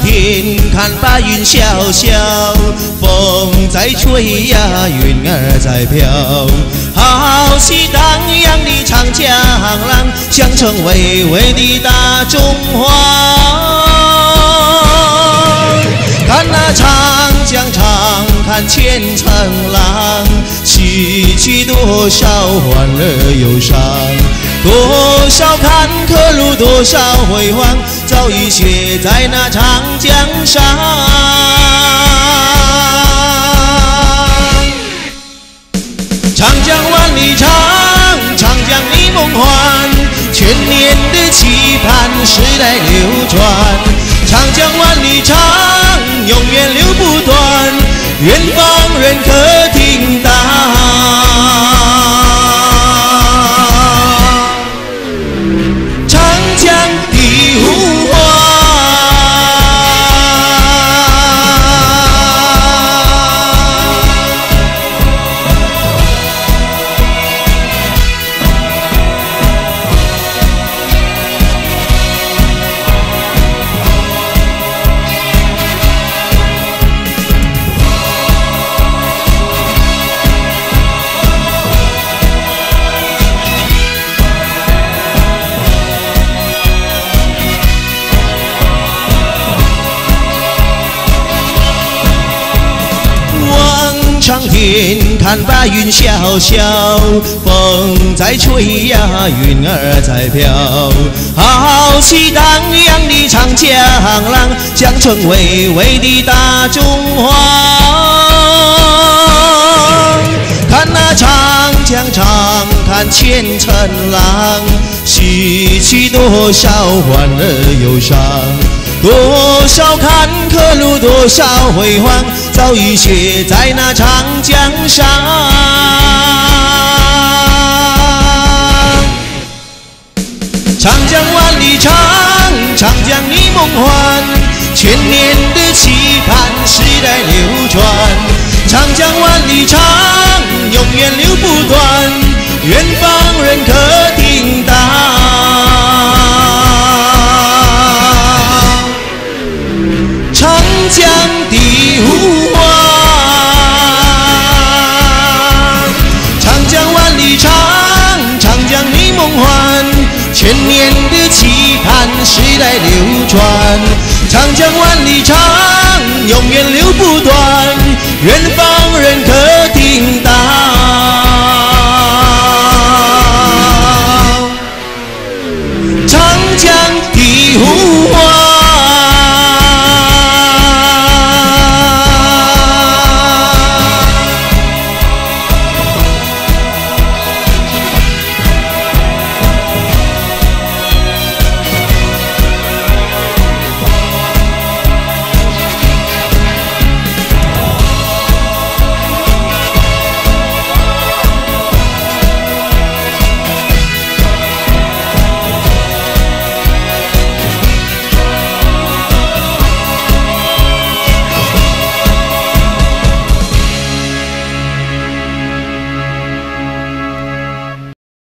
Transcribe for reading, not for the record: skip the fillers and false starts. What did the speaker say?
天看白云萧萧，风在吹呀，云儿在飘。好戏荡漾的长江浪，响彻巍巍的大中华。看那长江长，看千层浪，洗去多少欢乐忧伤。多少坎坷路，多少辉煌，早已写在那长江上。长江万里长，长江的梦幻，千年的期盼，世代流传。长江万里长，永远流不断，远方人可听到。长江的呼唤。长天看白云萧萧，风在吹呀，云儿在飘。浩气荡漾的长江浪，响彻巍巍的大中华。看那长江长，看千层浪，洗去多少欢乐忧伤。多少坎坷路，多少辉煌，早已写在那长江上。长江万里长，长江的梦幻，千年的期盼，世代流传。长江万里长，永远流不断，远方人可听到。长江的呼唤，长江万里长，长江的梦幻，千年